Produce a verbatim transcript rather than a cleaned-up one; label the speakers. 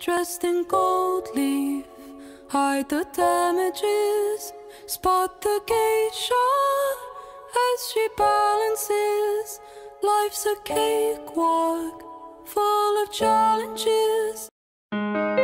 Speaker 1: dressed in gold leaf. Hide the damages, spot the geisha as she balances. Life's a cakewalk full of challenges.